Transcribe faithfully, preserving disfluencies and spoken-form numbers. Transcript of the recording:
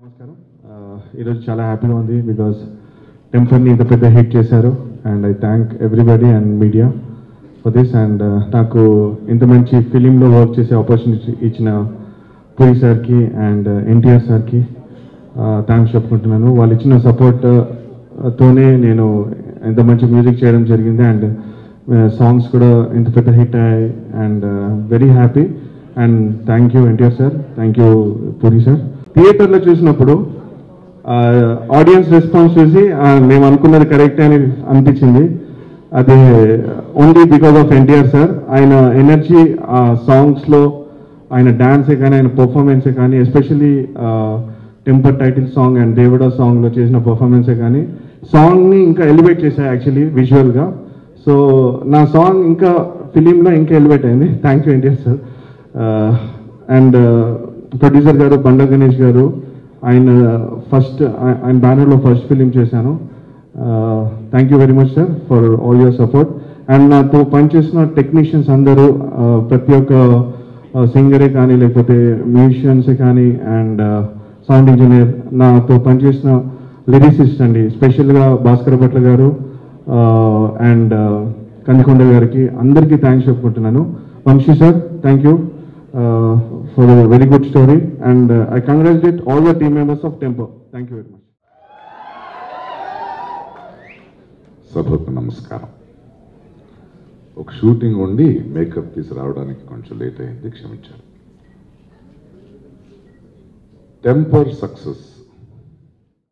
నమస్కారం. ఈరోజు చాలా హ్యాపీగా ఉంది బికాజ్ టెంపర్ని ఇంత పెద్ద హిట్ చేశారు and I thank everybody and media for this. And నాకు ఇంత మంచి ఫిలింలో వర్క్ చేసే ఆపర్చునిటీ ఇచ్చిన పూరి సార్కి అండ్ ఎన్టీఆర్ సార్కి థ్యాంక్స్ చెప్పుకుంటున్నాను. వాళ్ళు ఇచ్చిన సపోర్ట్ తోనే నేను ఇంత మంచి మ్యూజిక్ చేయడం జరిగింది అండ్ సాంగ్స్ కూడా ఇంత పెద్ద హిట్ అయ్యాయి and very happy and thank you NTR sir, thank you Puri sir. థియేటర్లో చూసినప్పుడు ఆడియన్స్ రెస్పాన్స్ చూసి మేము అనుకున్నది కరెక్టే అని అనిపించింది. అది only because of NTR sir. ఆయన ఎనర్జీ ఆ సాంగ్స్లో, ఆయన డాన్సే కానీ, ఆయన పర్ఫార్మెన్సే కానీ, especially Temper title song and Devuda సాంగ్లో చేసిన పర్ఫార్మెన్సే కానీ సాంగ్ని ఇంకా ఎలివేట్ చేశాయి యాక్చువల్లీ విజువల్గా. సో నా సాంగ్ ఇంకా ఫిలింలో ఇంకా ఎలివేట్ అయింది. Thank you NTR sir. And producer గారు బండ గణేష్ గారు, ఆయన ఫస్ట్ ఆయన బ్యానర్లో ఫస్ట్ ఫిలిం చేశాను. Thank you very much sir for all your support. And నాతో పనిచేసిన టెక్నీషియన్స్ అందరూ, ప్రతి ఒక్క సింగరే కానీ లేకపోతే మ్యూజిషియన్సే కానీ అండ్ సౌండ్ ఇంజనీర్, నాతో పనిచేసిన లిరిసిస్ట్ అండి, స్పెషల్గా భాస్కర్ భట్ల గారు అండ్ కందికొండ గారికి అందరికీ థ్యాంక్స్ చెప్పుకుంటున్నాను. Vamshi sir, thank you Uh, for a very good story and uh, I congratulate all the team members of Tempo. Thank you very much. సభకు నమస్కారం. ఒక షూటింగ్ ఉండి మేకప్ తీసి రావడానికి కొంచెం లేట్ అయింది, క్షమించారు. Temper success